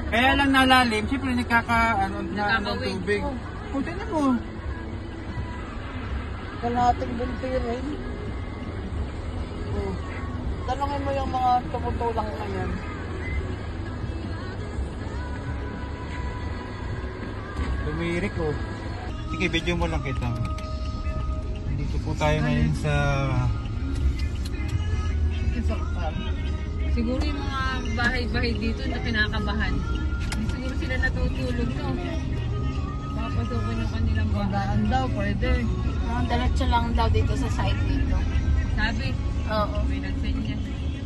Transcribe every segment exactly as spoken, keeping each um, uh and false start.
Kaya lang nalalim, siyempre nagkaka, ano, na, ano, tubig. Oh. O, tignan mo. Kalahating buntirin. Oh. Tanungin mo yung mga tumutulang na yan. Tumirik, oh. Sige, video mo lang kita. Dito po tayo ngayon sa... Isaktan. Siguro yung mga bahay-bahay dito na kinakabahan. Hindi siguro sila natutulog, no? Papasukan yung kanilang bahay. Daan daw, pwede. Ah, diretso lang daw dito sa side dito. Sabi, Oo. may nagsenya.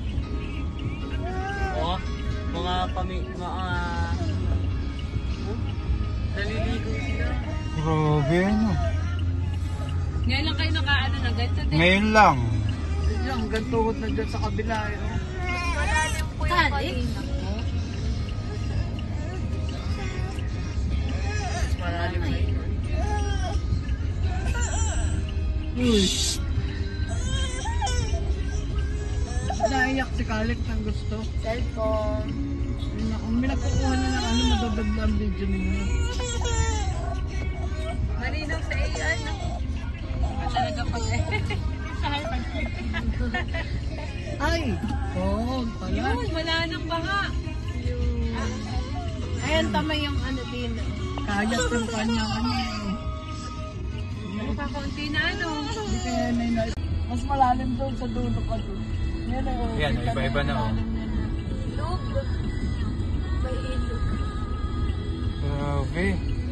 Oo, mga pami... mga... naliligo sila. Grabe, ano. Ngayon lang kayo nakaano na ganito din. Ngayon lang. Yan, hanggang tuhod na dyan sa kabila. Eh. Oh. Malalim po yung kanina. Malalim na yun. Uy! Naiyak si Kalik ng gusto. Cellphone. Kung may nagkukuha na ng ano, madadagda ang video ninyo. Malinaw sa A I, no? Talaga pag Ay! Oo, pala. Yun, wala nang baha. Ayan, tama yung ano din. Kayat yung kanya ano. Kakaunti na ano. Hindi kaya na yun. Mas malalim doon sa dulo ka doon. Yan o. Yan, iba-iba na, oh. Ilog. May ilog. Grabe.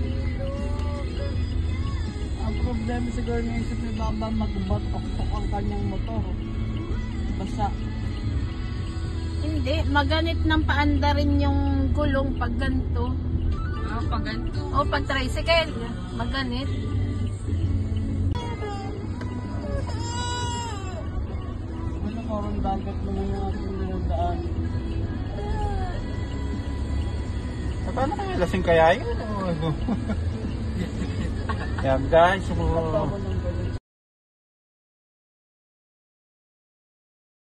Ang problema siguro ng isip ni Baba, magbatok-tok ang kanyang motor. Basta. Hindi, maganit ng paanda rin yung gulong pag ganito. Ah, pag ganito. O pag tricycle, maganit. Ano parang dagat mo na yung ating nilandaan. Ah, paano kaya lasing kaya yun? O, ano? Yan guys, Tawa so, ng